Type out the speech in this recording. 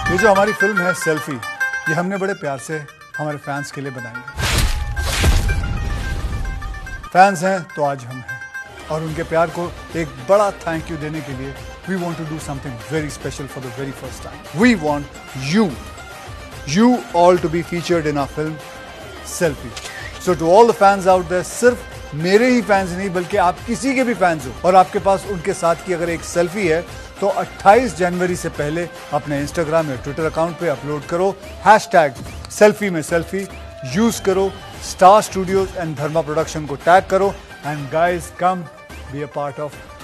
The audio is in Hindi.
ये जो हमारी फिल्म है सेल्फी, ये हमने बड़े प्यार से हमारे फैंस के लिए बनाई है। फैंस हैं तो आज हम हैं, और उनके प्यार को एक बड़ा थैंक यू देने के लिए we want to do something very special for the very first time. We want you all to be featured in our film Selfie. So to all the fans out there, सिर्फ मेरे ही फैंस नहीं बल्कि आप किसी के भी फैंस हो और आपके पास उनके साथ की अगर एक सेल्फी है तो 28 जनवरी से पहले अपने इंस्टाग्राम या ट्विटर अकाउंट पे अपलोड करो #selfie में सेल्फी यूज करो, Star Studios and Dharma production को टैग करो, and guys come be a part of